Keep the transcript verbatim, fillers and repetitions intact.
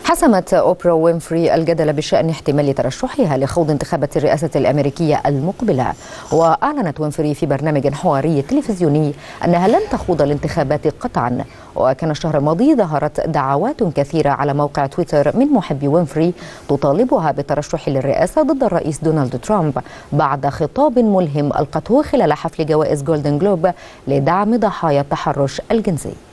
حسمت أوبرا وينفري الجدل بشأن احتمال ترشحها لخوض انتخابات الرئاسة الأمريكية المقبلة. وأعلنت وينفري في برنامج حواري تلفزيوني أنها لن تخوض الانتخابات قطعا. وكان الشهر الماضي ظهرت دعوات كثيرة على موقع تويتر من محبي وينفري تطالبها بالترشح للرئاسة ضد الرئيس دونالد ترامب بعد خطاب ملهم ألقته خلال حفل جوائز جولدن جلوب لدعم ضحايا التحرش الجنسي.